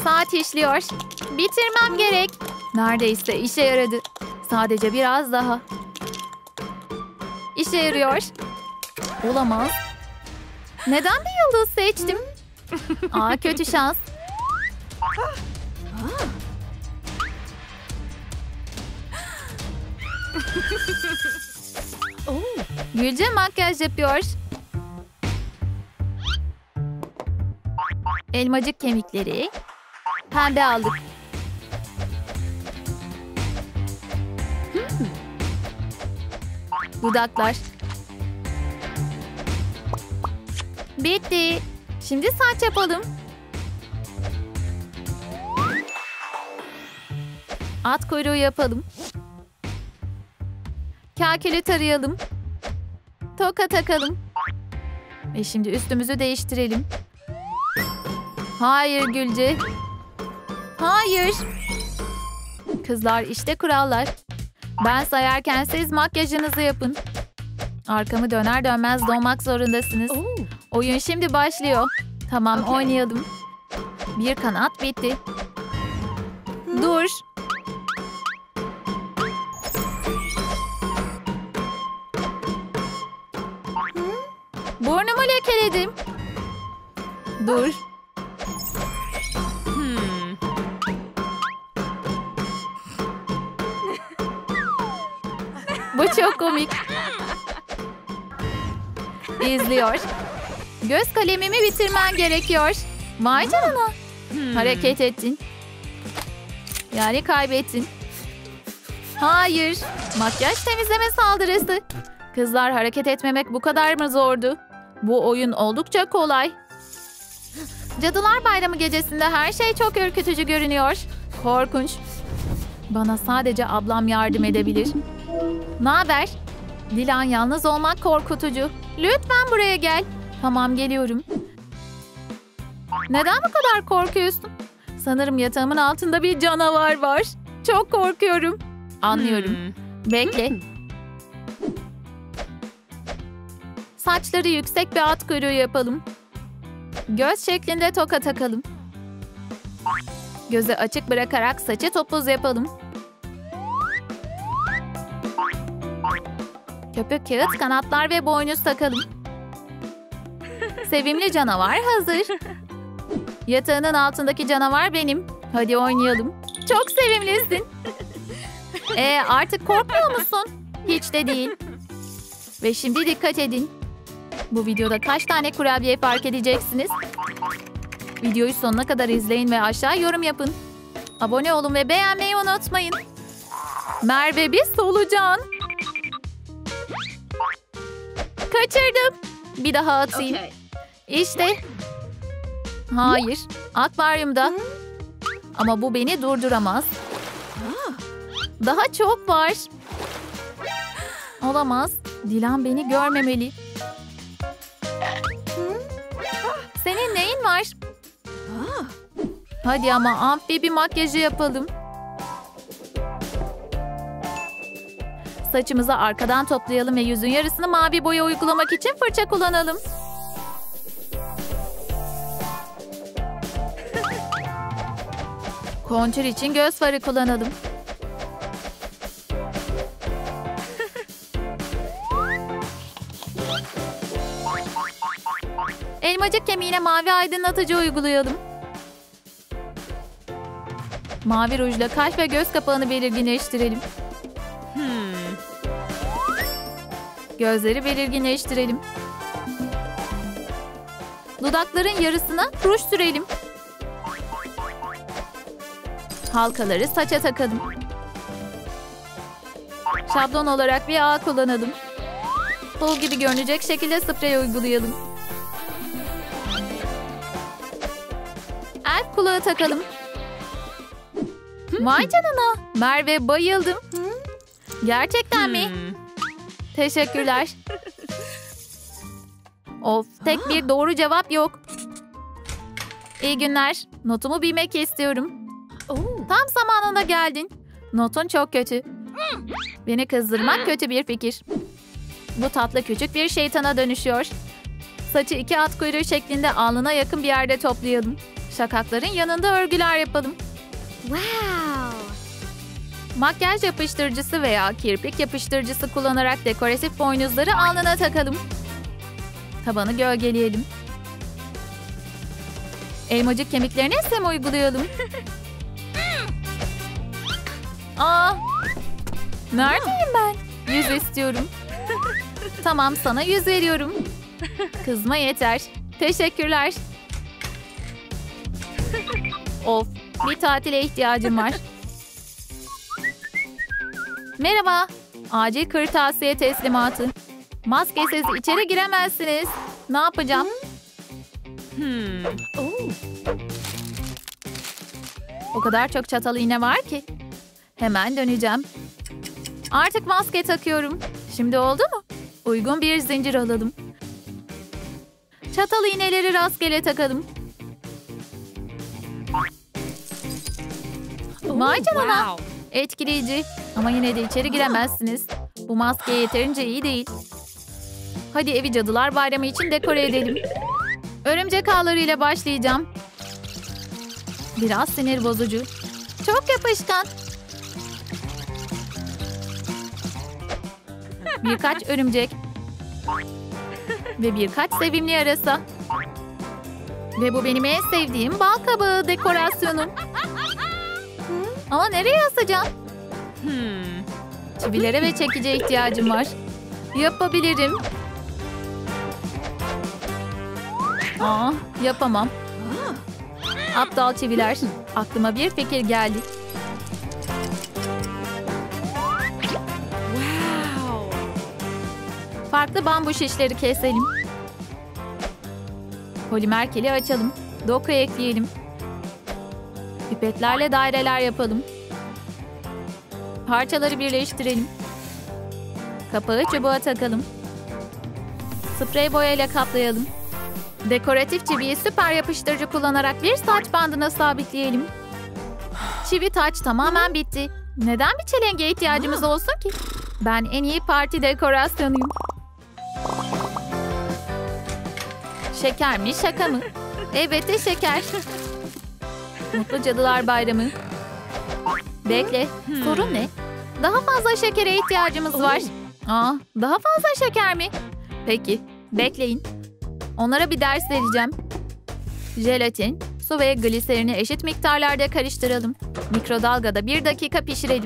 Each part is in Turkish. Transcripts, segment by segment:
Saat işliyor. Bitirmem gerek. Neredeyse işe yaradı. Sadece biraz daha. İşe yarıyor. Olamaz. Neden bir yıldız seçtim? Kötü şans. Gülce makyaj yapıyor. Elmacık kemikleri. Pembe aldık. Dudaklar. Bitti. Şimdi saç yapalım. At kuyruğu yapalım. Kakülü tarayalım. Toka takalım. Ve şimdi üstümüzü değiştirelim. Hayır Gülce. Hayır. Kızlar işte kurallar. Ben sayarken siz makyajınızı yapın. Arkamı döner dönmez donmak zorundasınız. Oyun şimdi başlıyor. Tamam oynayalım. Bir kanat bitti. Dur. Burnumu lekeledim. Dur. Bu çok komik. İzliyor. Göz kalemimi bitirmen gerekiyor. Vay canına. Hareket ettin. Yani kaybettin. Hayır. Makyaj temizleme saldırısı. Kızlar hareket etmemek bu kadar mı zordu? Bu oyun oldukça kolay. Cadılar Bayramı gecesinde her şey çok ürkütücü görünüyor. Korkunç. Bana sadece ablam yardım edebilir. Naber? Dilan yalnız olmak korkutucu. Lütfen buraya gel. Tamam geliyorum. Neden bu kadar korkuyorsun? Sanırım yatağımın altında bir canavar var. Çok korkuyorum. Anlıyorum. Bekle. Saçları yüksek bir at kuyruğu yapalım. Göz şeklinde toka takalım. Gözü açık bırakarak saçı topuz yapalım. Köpük kağıt, kanatlar ve boynuz takalım. Sevimli canavar hazır. Yatağının altındaki canavar benim. Hadi oynayalım. Çok sevimlisin. Artık korkmuyor musun? Hiç de değil. Ve şimdi dikkat edin. Bu videoda kaç tane kurabiye fark edeceksiniz? Videoyu sonuna kadar izleyin ve aşağı yorum yapın. Abone olun ve beğenmeyi unutmayın. Merve bir solucan. Kaçırdım. Bir daha atayım. İşte. Hayır. Akvaryumda. Ama bu beni durduramaz. Daha çok var. Olamaz. Dilan beni görmemeli. Senin neyin var? Hadi ama amfi bir makyajı yapalım. Saçımızı arkadan toplayalım ve yüzün yarısını mavi boya uygulamak için fırça kullanalım. Kontür için göz farı kullanalım. Elmacık kemiğine mavi aydınlatıcı uygulayalım. Mavi rujla kaş ve göz kapağını belirginleştirelim. Gözleri belirginleştirelim. Dudakların yarısına ruj sürelim. Halkaları saça takalım. Şablon olarak bir ağ kullanalım. Pul gibi görünecek şekilde sprey uygulayalım. Elf kulağı takalım. Vay canına. Merve bayıldım. Gerçekten mi? Teşekkürler. Of, tek bir doğru cevap yok. İyi günler. Notumu bilmek istiyorum. Tam zamanında geldin. Notun çok kötü. Beni kızdırmak kötü bir fikir. Bu tatlı küçük bir şeytana dönüşüyor. Saçı iki at kuyruğu şeklinde alnına yakın bir yerde toplayalım. Şakakların yanında örgüler yapalım. Wow. Makyaj yapıştırıcısı veya kirpik yapıştırıcısı kullanarak dekoratif boynuzları alnına takalım. Tabanı gölgeleyelim. Elmacık kemiklerine sem uygulayalım. Aa, neredeyim ben? Yüz istiyorum. Tamam, sana 100 veriyorum. Kızma yeter. Teşekkürler. Of, bir tatile ihtiyacım var. Merhaba. Acil kırtasiye teslimatı. Maskesiz içeri giremezsiniz. Ne yapacağım? O kadar çok çatal iğne var ki. Hemen döneceğim. Artık maske takıyorum. Şimdi oldu mu? Uygun bir zincir alalım. Çatal iğneleri rastgele takalım. Vay canına. Etkileyici. Ama yine de içeri giremezsiniz. Bu maske yeterince iyi değil. Hadi evi Cadılar Bayramı için dekore edelim. Örümcek ağlarıyla başlayacağım. Biraz sinir bozucu. Çok yapışkan. Birkaç örümcek. Ve birkaç sevimli yarasa. Ve bu benim en sevdiğim bal kabağı dekorasyonum. Ama nereye asacağım? Çivilere ve çekice ihtiyacım var. Yapabilirim. Aa, yapamam. Aptal çiviler. Aklıma bir fikir geldi. Farklı bambu şişleri keselim. Polimer kili açalım. Doku ekleyelim. Pipetlerle daireler yapalım. Parçaları birleştirelim. Kapağı çubuğa takalım. Sprey boyayla kaplayalım. Dekoratif çiviyi süper yapıştırıcı kullanarak bir saç bandına sabitleyelim. Çivi taç tamamen bitti. Neden bir çelenge ihtiyacımız olsun ki? Ben en iyi parti dekorasyonuyum. Şeker mi, şaka mı? Evet, şeker. Mutlu Cadılar Bayramı. Bekle, sorun ne? Daha fazla şekere ihtiyacımız var. Aa, daha fazla şeker mi? Peki, bekleyin. Onlara bir ders vereceğim. Jelatin, su ve gliserini eşit miktarlarda karıştıralım. Mikrodalgada 1 dakika pişirelim.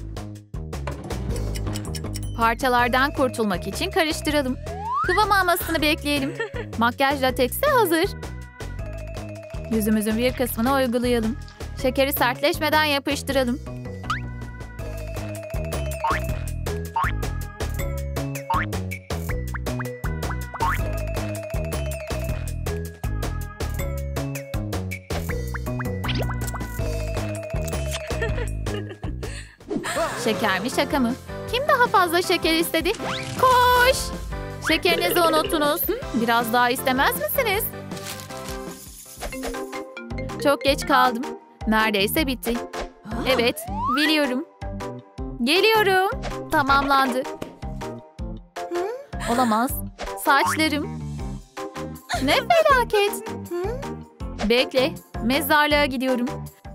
Parçalardan kurtulmak için karıştıralım. Kıvam almasını bekleyelim. Makyaj lateksi hazır. Yüzümüzün bir kısmına uygulayalım. Şekeri sertleşmeden yapıştıralım. Şeker mi, şaka mı? Kim daha fazla şeker istedi? Koş! Şekerinizi unuttunuz. Biraz daha istemez misiniz? Çok geç kaldım. Neredeyse bitti. Evet, biliyorum. Geliyorum. Tamamlandı. Olamaz. Saçlarım. Ne felaket. Bekle, mezarlığa gidiyorum.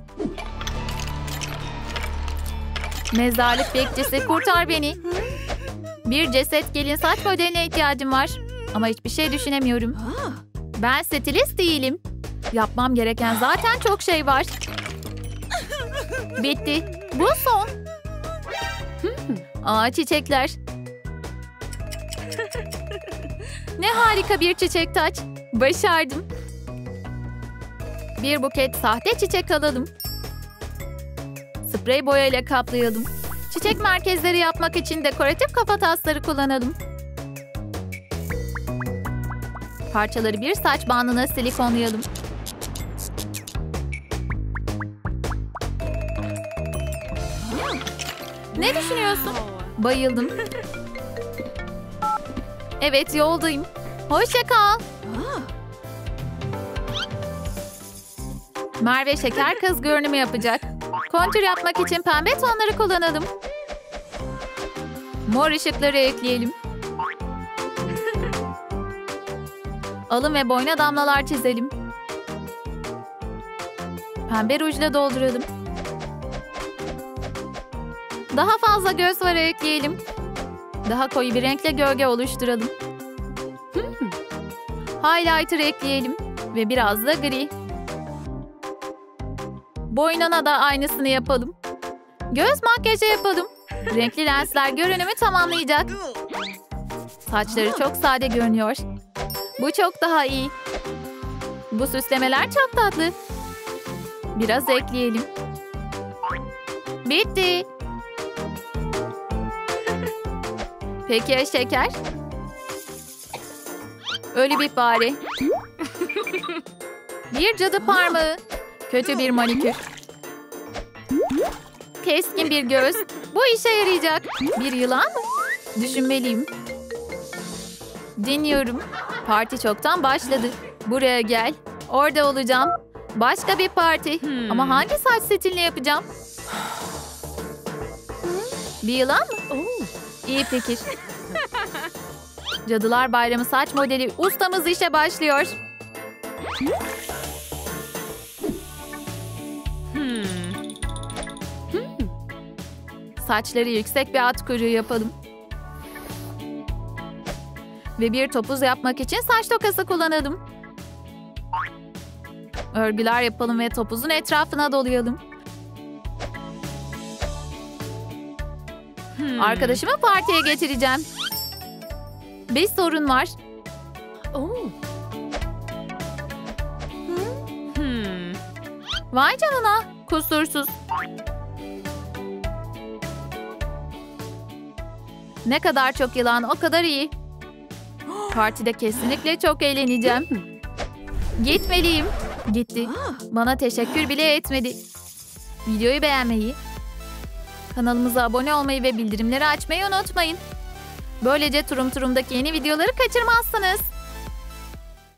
Mezarlık bekçisi, kurtar beni. Bir ceset gelin saç modeline ihtiyacım var. Ama hiçbir şey düşünemiyorum. Ben stilist değilim. Yapmam gereken zaten çok şey var. Bitti. Bu son. Aa, çiçekler. Ne harika bir çiçek taç. Başardım. Bir buket sahte çiçek alalım. Sprey boyayla kaplayalım. Çiçek merkezleri yapmak için dekoratif kafatasları kullanalım. Parçaları bir saç bandına silikonlayalım. Ne düşünüyorsun? Bayıldım. Evet, yoldayım. Hoşça kal. Merve şeker kız görünümü yapacak. Kontür yapmak için pembe tonları kullanalım. Mor ışıkları ekleyelim. Alın ve boyna damlalar çizelim. Pembe rujla dolduralım. Daha fazla göz farı ekleyelim. Daha koyu bir renkle gölge oluşturalım. Highlighter ekleyelim. Ve biraz da gri. Boynuna da aynısını yapalım. Göz makyajı yapalım. Renkli lensler görünümü tamamlayacak. Saçları çok sade görünüyor. Bu çok daha iyi. Bu süslemeler çok tatlı. Biraz ekleyelim. Bitti. Peki ya şeker? Öyle bir fare. Bir cadı parmağı. Kötü bir manikür. Keskin bir göz. Bu işe yarayacak. Bir yılan mı? Düşünmeliyim. Dinliyorum. Parti çoktan başladı. Buraya gel. Orada olacağım. Başka bir parti. Ama hangi saç stiline yapacağım? Bir yılan mı? İyi fikir. Cadılar Bayramı saç modeli ustamız işe başlıyor. Saçları yüksek bir at kuyruğu yapalım. Ve bir topuz yapmak için saç tokası kullanalım. Örgüler yapalım ve topuzun etrafına dolayalım. Arkadaşımı partiye getireceğim. Bir sorun var. Vay canına, kusursuz. Ne kadar çok yılan o kadar iyi. Partide kesinlikle çok eğleneceğim. Gitmeliyim. Gitti. Bana teşekkür bile etmedi. Videoyu beğenmeyi, kanalımıza abone olmayı ve bildirimleri açmayı unutmayın. Böylece Turum Turum'daki yeni videoları kaçırmazsınız.